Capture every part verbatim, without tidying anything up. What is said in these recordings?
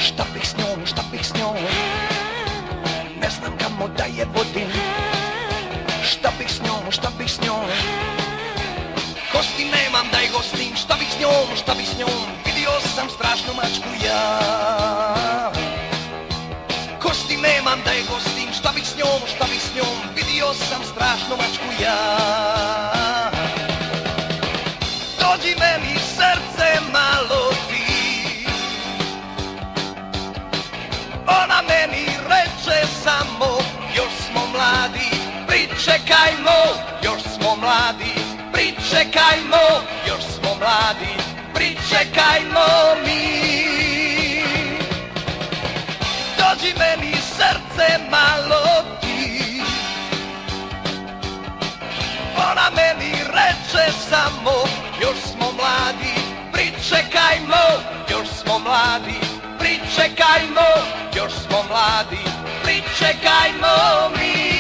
Šta bih s njom, šta bih s njom, ne znam kamo da je vodim. Šta bih s njom, šta bih s njom, kosti nemam da je gostim. Šta bih s njom, šta bih s njom, vidio sam strašnu mačku ja. Kosti nemam da je gostim. Šta bih s njom, šta bih s njom, vidio sam strašnu mačku ja. Dođi meni srce malo ti, ona meni reče samo još smo mladi, pričekajmo, još smo mladi, pričekajmo, još smo mladi, pričekajmo mi. Dođi meni srce malo ti, ona meni reče samo još smo mladi, pričekajmo, još smo mladi, pričekajmo, još smo mladi, pričekajmo mi.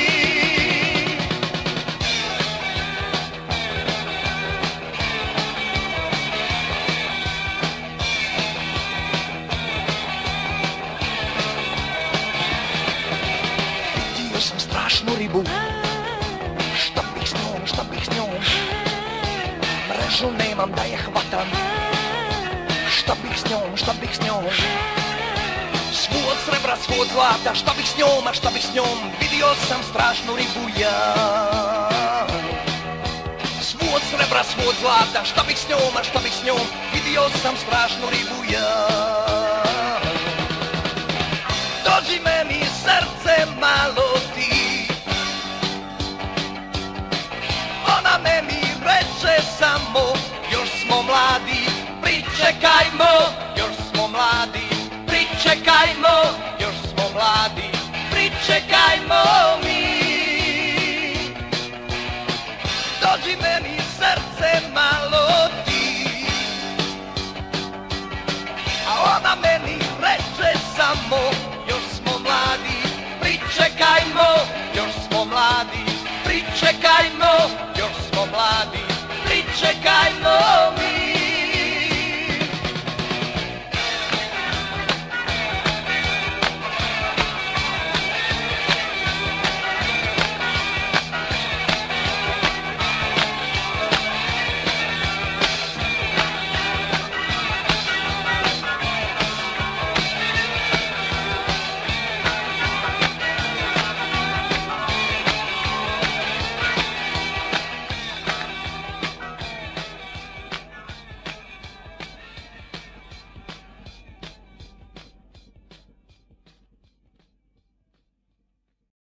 Vidio sam strašnu ribu, šta bih s njom, šta bih s njom, mrežu nemam da je hvatam. Šta bih s njom, šta bih s njom, svu od srebra, svu od zlata. Šta bih s njom, a šta bih s njom, vidio sam strašnu ribu ja. Svu od srebra, svu od zlata. Šta bih s njom, a šta bih s njom, vidio sam strašnu ribu ja. Dođi meni srce malo ti, ona meni reče samo još smo mladi, pričekajmo, još smo mladi, pričekajmo, još smo mladi, pričekajmo mi. Dođi meni srce malo ti, a ona meni reče samo još smo mladi, pričekajmo, još smo mladi, pričekajmo, još smo mladi, pričekajmo.